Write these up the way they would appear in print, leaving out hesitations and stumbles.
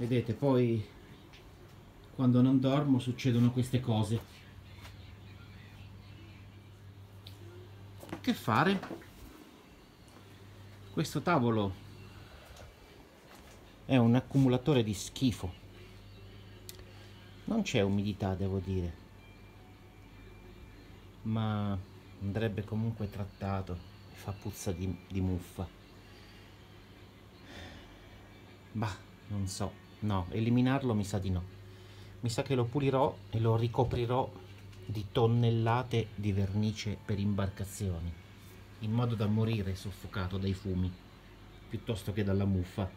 Vedete, poi quando non dormo succedono queste cose. Che fare? Questo tavolo è un accumulatore di schifo. Non c'è umidità, devo dire, ma andrebbe comunque trattato. Fa puzza di muffa. Bah, non so. No, eliminarlo mi sa di no. Mi sa che lo pulirò e lo ricoprirò di tonnellate di vernice per imbarcazioni, in modo da morire soffocato dai fumi piuttosto che dalla muffa.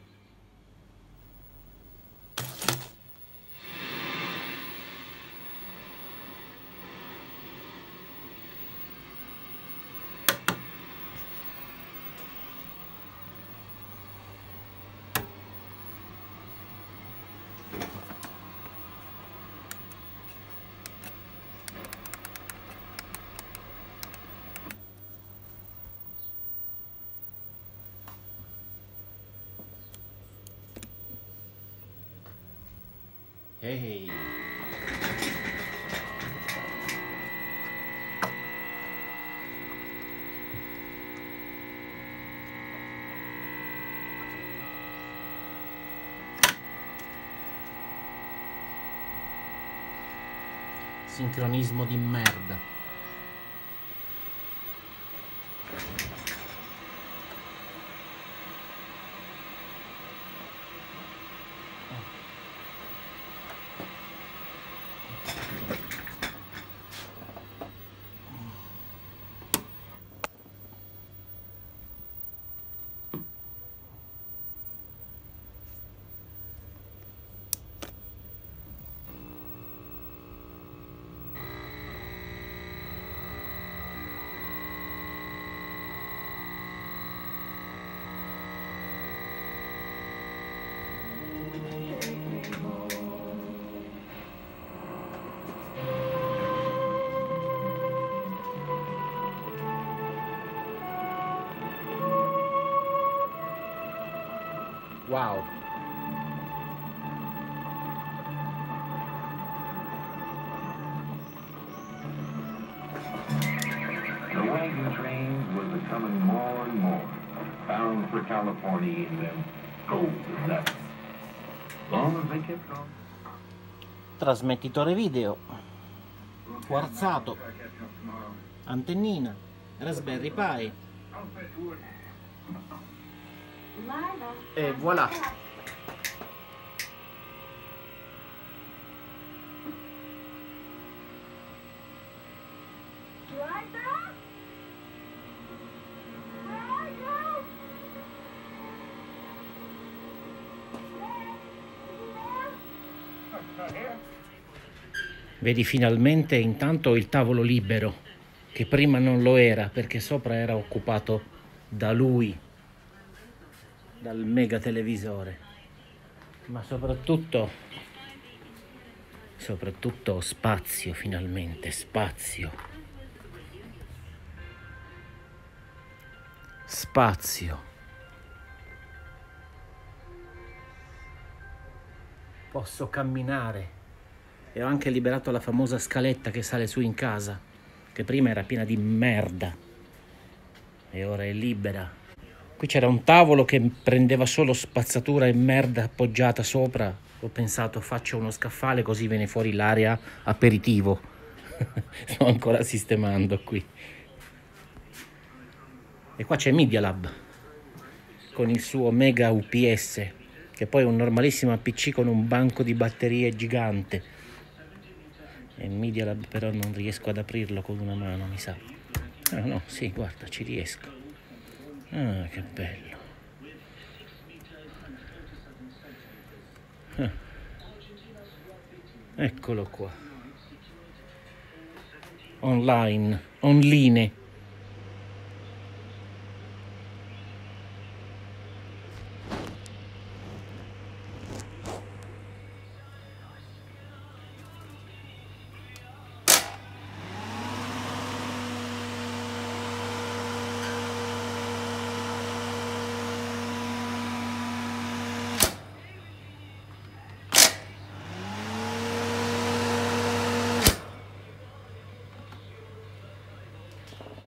Ehi. Sincronismo di merda. Wow. The wagon trains were becoming more and more bound for California in them golden levels. Long as they kept on. Trasmettitore video, quarzato, antennina, Raspberry Pi e voilà. Vedi, finalmente intanto il tavolo libero, che prima non lo era perché sopra era occupato da lui, dal mega televisore, ma soprattutto spazio, finalmente spazio, posso camminare e ho anche liberato la famosa scaletta che sale su in casa, che prima era piena di merda e ora è libera. Qui c'era un tavolo che prendeva solo spazzatura e merda appoggiata sopra. Ho pensato, faccio uno scaffale così viene fuori l'area aperitivo. Sto ancora sistemando qui. E qua c'è Media Lab con il suo mega UPS, che poi è un normalissimo PC con un banco di batterie gigante. E Media Lab però non riesco ad aprirlo con una mano, mi sa. Ah no, sì, guarda, ci riesco. Ah, che bello. Ah. Eccolo qua. Online.